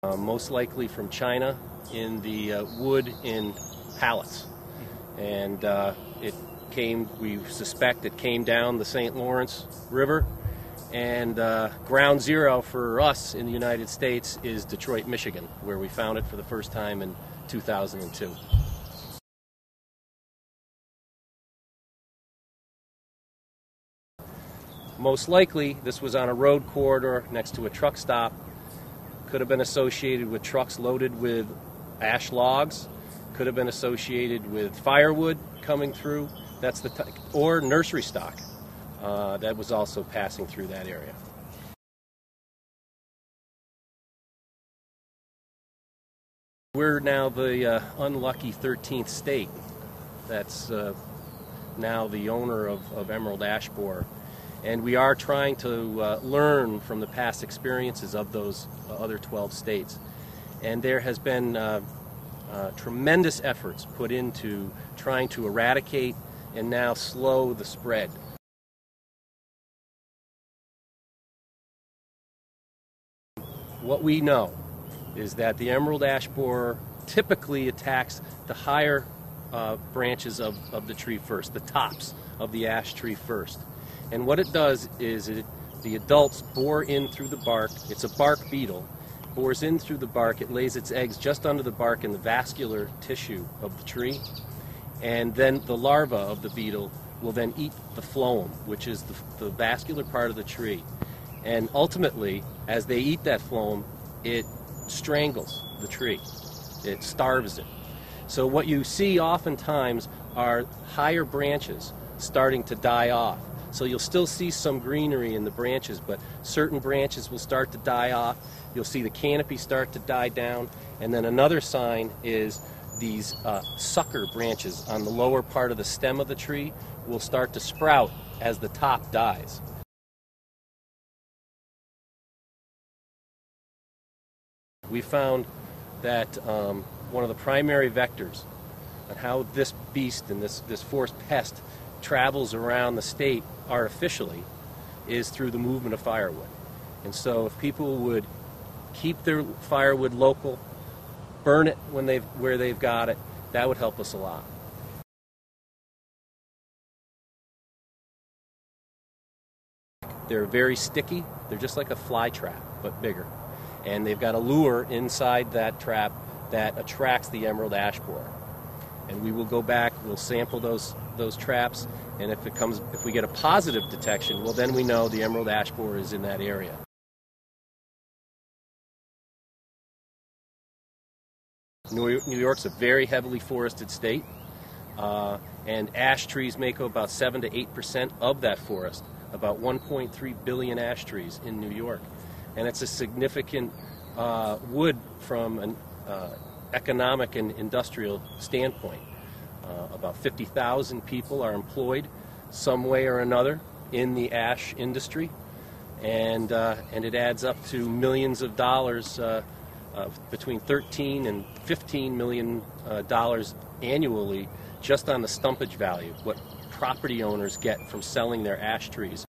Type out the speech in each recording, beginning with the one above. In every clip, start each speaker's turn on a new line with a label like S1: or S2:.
S1: Most likely from China in the wood in pallets. And we suspect it came down the St. Lawrence River. And ground zero for us in the United States is Detroit, Michigan, where we found it for the first time in 2002. Most likely, this was on a road corridor next to a truck stop. Could have been associated with trucks loaded with ash logs. Could have been associated with firewood coming through. That's or nursery stock that was also passing through that area. We're now the unlucky 13th state that's now the owner of emerald ash borer. And we are trying to learn from the past experiences of those other 12 states. And there has been tremendous efforts put into trying to eradicate and now slow the spread. What we know is that the emerald ash borer typically attacks the higher branches of the tree first, the tops of the ash tree first. And what it does is the adults bore in through the bark. It's a bark beetle. Bores in through the bark. It lays its eggs just under the bark in the vascular tissue of the tree. And then the larva of the beetle will then eat the phloem, which is the vascular part of the tree. And ultimately, as they eat that phloem, it strangles the tree. It starves it. So what you see oftentimes are higher branches starting to die off. So you'll still see some greenery in the branches, but certain branches will start to die off. You'll see the canopy start to die down. And then another sign is these sucker branches on the lower part of the stem of the tree will start to sprout as the top dies. We found that one of the primary vectors on how this beast and this forest pest travels around the state artificially is through the movement of firewood. And so if people would keep their firewood local, burn it where they've got it, that would help us a lot. They're very sticky. They're just like a fly trap, but bigger. And they've got a lure inside that trap that attracts the emerald ash borer. And we will go back, we'll sample those traps, and if we get a positive detection, well, then we know the emerald ash borer is in that area. New York's a very heavily forested state, and ash trees make up about 7 to 8% of that forest, about 1.3 billion ash trees in New York. And it's a significant wood from an economic and industrial standpoint. About 50,000 people are employed some way or another in the ash industry, and it adds up to millions of dollars, between $13 and $15 million annually, just on the stumpage value, what property owners get from selling their ash trees.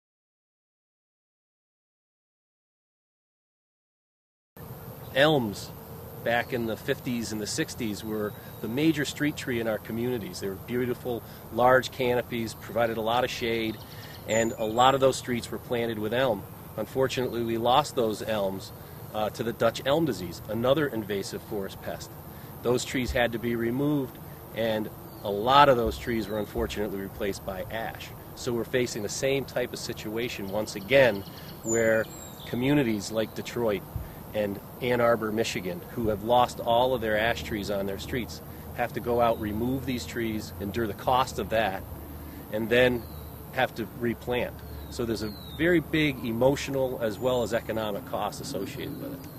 S1: Elms back in the 50s and the 60s were the major street tree in our communities. They were beautiful, large canopies, provided a lot of shade, and a lot of those streets were planted with elm. Unfortunately, we lost those elms to the Dutch elm disease, another invasive forest pest. Those trees had to be removed, and a lot of those trees were unfortunately replaced by ash. So we're facing the same type of situation once again, where communities like Detroit and Ann Arbor, Michigan, who have lost all of their ash trees on their streets, have to go out, remove these trees, endure the cost of that, and then have to replant. So there's a very big emotional as well as economic cost associated with it.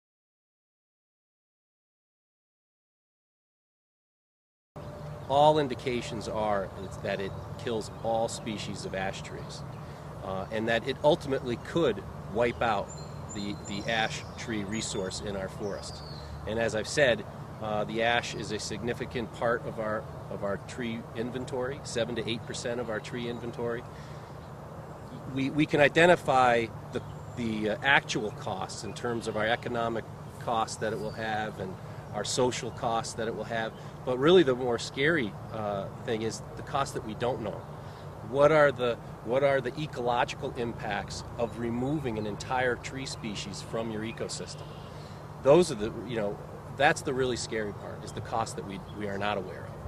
S1: All indications are that it kills all species of ash trees, and that it ultimately could wipe out the ash tree resource in our forests. And as I've said, the ash is a significant part of our tree inventory, 7 to 8% of our tree inventory. We can identify the actual costs in terms of our economic costs that it will have and our social costs that it will have. But really the more scary thing is the cost that we don't know. What are the ecological impacts of removing an entire tree species from your ecosystem? Those are the, that's the really scary part, is the cost that we are not aware of.